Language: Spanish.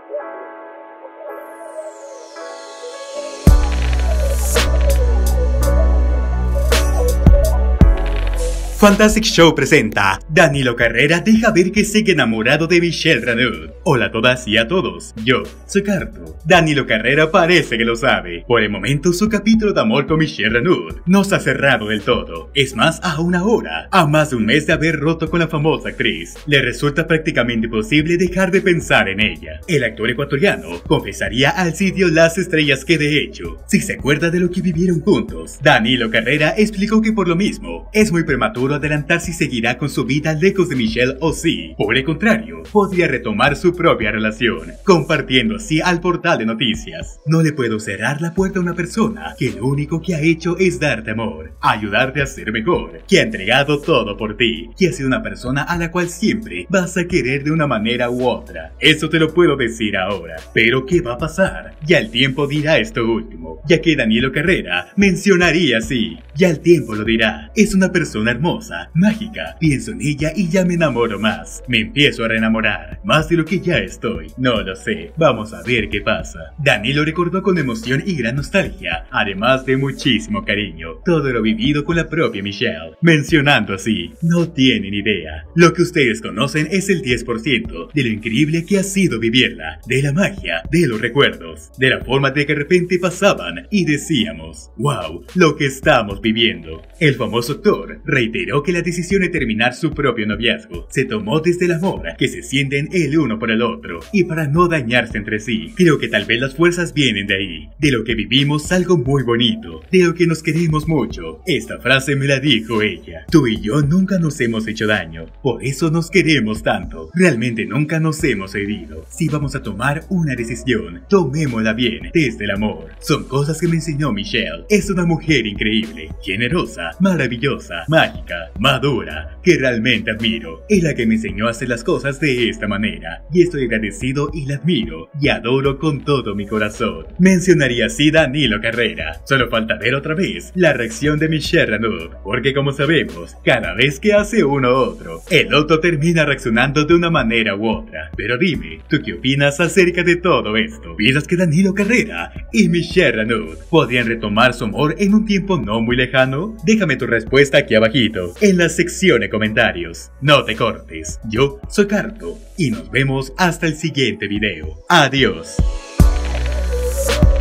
Fantastic Show presenta: Danilo Carrera deja ver que sigue enamorado de Michelle Ranaud. Hola a todas y a todos, yo soy Carto. Danilo Carrera parece que lo sabe. Por el momento su capítulo de amor con Michelle Ranaud no se ha cerrado del todo. Es más, a una hora, a más de un mes de haber roto con la famosa actriz, le resulta prácticamente imposible dejar de pensar en ella. El actor ecuatoriano confesaría al sitio Las Estrellas que de hecho, si se acuerda de lo que vivieron juntos, Danilo Carrera explicó que por lo mismo, es muy prematuro adelantar si seguirá con su vida lejos de Michelle o si, por el contrario, podría retomar su propia relación, compartiendo así al portal de noticias: no le puedo cerrar la puerta a una persona que lo único que ha hecho es darte amor, ayudarte a ser mejor, que ha entregado todo por ti, que ha sido una persona a la cual siempre vas a querer de una manera u otra. Eso te lo puedo decir ahora, pero ¿qué va a pasar? Ya el tiempo dirá esto último, ya que Danilo Carrera mencionaría así, ya el tiempo lo dirá. Es una persona hermosa, mágica, pienso en ella y ya me enamoro más. Me empiezo a reenamorar, más de lo que ya estoy. No lo sé, vamos a ver qué pasa. Danilo recordó con emoción y gran nostalgia, además de muchísimo cariño, todo lo vivido con la propia Michelle, mencionando así: no tienen idea. Lo que ustedes conocen es el 10% de lo increíble que ha sido vivirla, de la magia, de los recuerdos, de la forma de que de repente pasaban y decíamos: wow, lo que estamos viviendo. El famoso actor reiteró que la decisión de terminar su propio noviazgo se tomó desde el amor que se sienten el uno por el otro y para no dañarse entre sí. Creo que tal vez las fuerzas vienen de ahí, de lo que vivimos algo muy bonito, de lo que nos queremos mucho. Esta frase me la dijo ella: tú y yo nunca nos hemos hecho daño, por eso nos queremos tanto, realmente nunca nos hemos herido. Si vamos a tomar una decisión, tomémosla bien, desde el amor. Son cosas que me enseñó Michelle. Es una mujer increíble, generosa, maravillosa, mágica, madura, que realmente admiro. Es la que me enseñó a hacer las cosas de esta manera, y estoy agradecido y la admiro y adoro con todo mi corazón. Mencionaría así Danilo Carrera. Solo falta ver otra vez la reacción de Michelle Ranaud, porque como sabemos, cada vez que hace uno u otro, el otro termina reaccionando de una manera u otra. Pero dime, ¿tú qué opinas acerca de todo esto? ¿Piensas que Danilo Carrera y Michelle Ranaud podrían retomar su amor en un tiempo no muy lejano? Déjame tu respuesta aquí abajito, en la sección de comentarios. No te cortes, yo soy Carto y nos vemos hasta el siguiente video. Adiós.